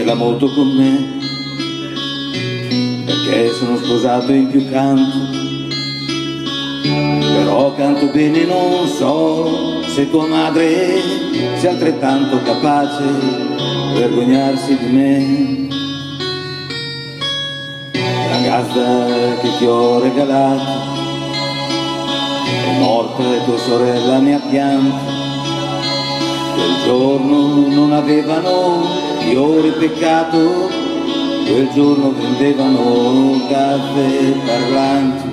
l'ha molto con me, perché sono sposato in più canto, però canto bene, non so se tua madre sia altrettanto capace di vergognarsi di me. La gazza che ti ho regalato è morta e tua sorella mi ha pianto. Quel giorno non avevano fiori, peccato, quel giorno vendevano caffè parlanti.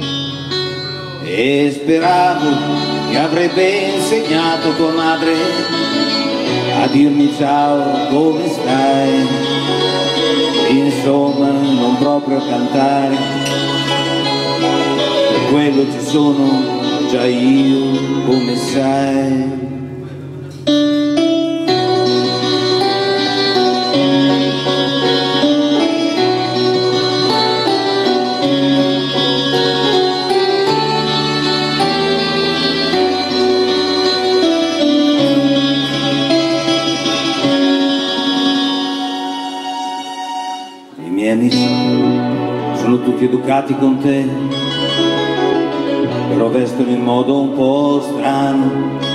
E speravo che avrebbe insegnato tua madre a dirmi ciao, come stai? Insomma, non proprio a cantare, per quello ci sono già io, come sai. I miei amici sono tutti educati con te, però vestono in modo un po' strano.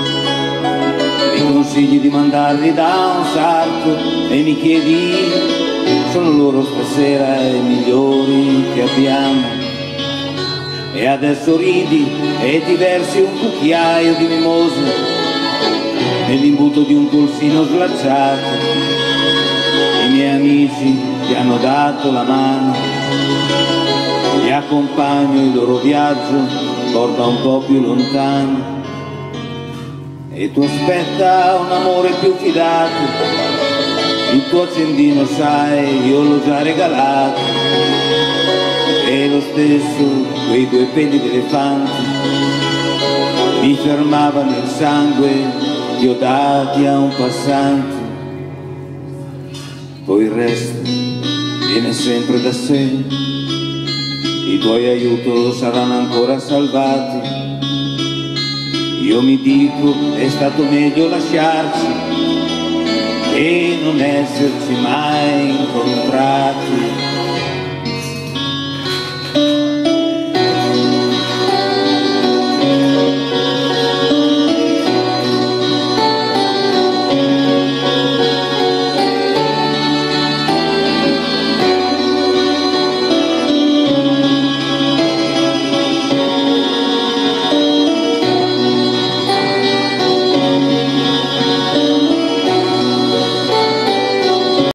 Mi consigli di mandarli da un sarto e mi chiedi, sono loro stasera i migliori che abbiamo. E adesso ridi e ti versi un cucchiaio di mimosa nell'imbuto di un polsino slacciato. I miei amici ti hanno dato la mano, li accompagno, il loro viaggio porta un po' più lontano. E tu aspetta un amore più fidato, il tuo accendino sai io l'ho già regalato. E lo stesso quei due peli d'elefante mi fermavano il sangue, li ho dati a un passante. Poi il resto viene sempre da sé, i tuoi aiuti saranno ancora salvati. Io mi dico è stato meglio lasciarci e non esserci mai incontrati.